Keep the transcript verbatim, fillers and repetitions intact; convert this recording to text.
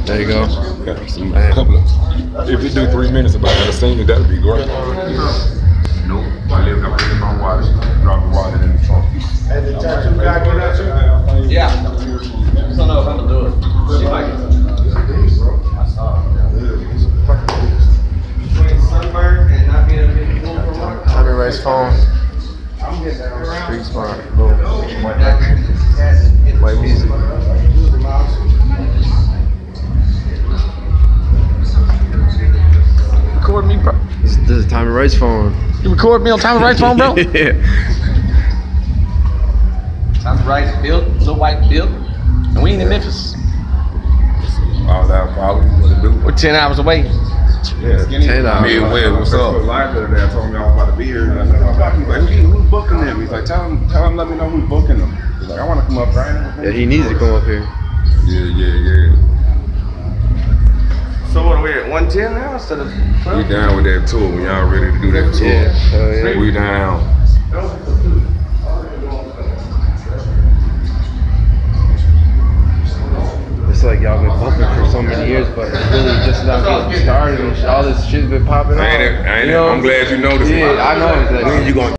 There you go. Yeah, some, a couple of, if you do three minutes about the scene, that'd be great. Nope. I live up in my watch. Drop the wallet in the trunk. Hey, the tattoo guy get at you? Yeah. I don't know if I'm gonna do it. She might get I saw it. Between sunburn and not being able to get the pool for work. Tommy Wright's phone. Street smart. Boom. White music. Record me, bro. This, this is Tommy Wright's phone. You record me on Tommy Wright's phone, bro? Yeah. Tommy Wright's built, Lil Wyte built, and we ain't in Memphis. All that probably what it do. We're ten hours away. Yeah, ten hours. Midwest, what's up? Live the other day, I told him y'all about to be here. And I said, oh, he's like, who's, who's booking them? He's like, tell him, tell him, let me know who's booking them. He's like, I want to come up right. Yeah, he needs to come up here. Yeah, yeah, yeah. So what are we at one ten now instead of twelve? We down with that tour. We all ready to do that tour. Yeah, hell yeah. We down. It's like y'all been bumping for so many years, but it's really just not getting started. And all this shit's been popping I ain't, off. I ain't, You know? I'm glad you noticed. Yeah, I know. When you gonna